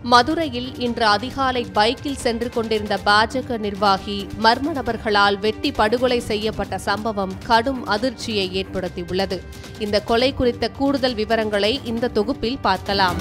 மதுரையில் இன்று அதிகாலை பைக்கில் சென்று கொண்டிருந்த பாஜக நிர்வாகி மர்ம நபர்களால் வெட்டி படுகொலை செய்யப்பட்ட சம்பவம் கடும் அதிர்ச்சியை ஏற்படுத்தியுள்ளது. இந்த கொலை குறித்த கூடுதல் விவரங்களை இந்த தொகுப்பில் பார்க்கலாம்.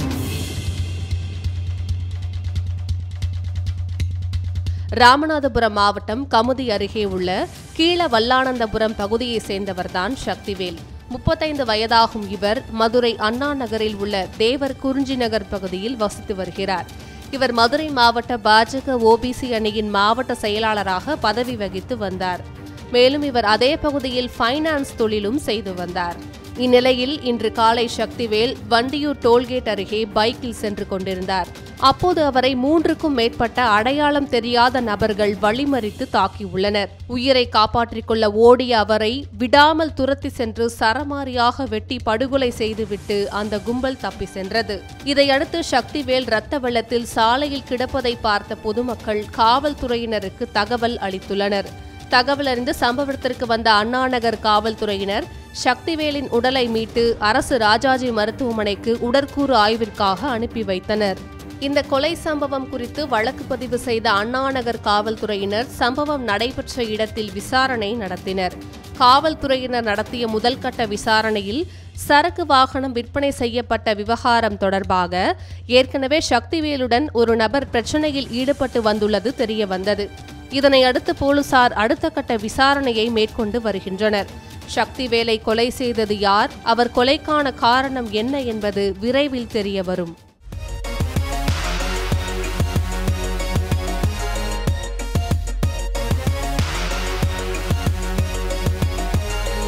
ராமநாதபுரம் மாவட்டம் கமுதி அருகே உள்ள கீழவல்லானந்தபுரம் பகுதியைச் சேர்ந்தவர்தான் சக்திவேல். 35 வயதாகும் இவர் மதுரை அண்ணா நகரில் உள்ள தேவர் குறிஞ்சி நகர் பகுதியில் வசித்து வருகிறார். இவர் மதுரை மாவட்ட பாஜக ஓபிசி அணியின் மாவட்ட செயலாளராக பதவி வகித்து வந்தார். மேலும் இவர் அதே பகுதியில் ஃபைனான்ஸ் தொழிலும் செய்து வந்தார். இந்நிலையில் இன்று காலை சக்திவேல் வண்டியூர் டோல்கேட் அருகே பைக்கில் சென்று கொண்டிருந்தார். அப்போது அவரை 3க்கும் மேற்பட்ட அடையாளம் தெரியாத நபர்கள் வழிமறித்து தாக்கியுள்ளனர். உயிரை காப்பாற்றிக் கொள்ள ஓடிய அவரை விடாமல் துரத்தி சென்று சரமாரியாக வெட்டி படுகொலை செய்துவிட்டு அந்த கும்பல் தப்பி சென்றது. இதையடுத்து சக்திவேல் இரத்த வெள்ளத்தில் சாலையில் கிடப்பதை பார்த்த பொதுமக்கள் காவல்துறையினருக்கு தகவல் அளித்துள்ளனர். தகவல் அறிந்து சம்பவத்திற்கு வந்த அண்ணாநகர் காவல்துறையினர் சக்திவேலின் உடலை மீட்டு அரசு ராஜாஜி மருத்துவமனைக்கு உடற்கூறு ஆய்விற்காக அனுப்பி வைத்தனர். இந்த கொலை சம்பவம் குறித்து வழக்கு பதிவு செய்த அண்ணாநகர் காவல்துறையினர் சம்பவம் நடைபெற்ற இடத்தில் விசாரணை நடத்தினர். காவல்துறையினர் நடத்திய முதல்கட்ட விசாரணையில் சரக்கு வாகனம் விற்பனை செய்யப்பட்ட விவகாரம் தொடர்பாக ஏற்கனவே சக்திவேலுடன் ஒரு நபர் பிரச்சனையில் ஈடுபட்டு வந்துள்ளது தெரியவந்தது. இதனையடுத்து போலீசார் அடுத்த கட்ட விசாரணையை மேற்கொண்டு வருகின்றனர். சக்திவேலை கொலை செய்தது யார், அவர் கொலைக்கான காரணம் என்ன என்பது விரைவில் தெரியவரும்.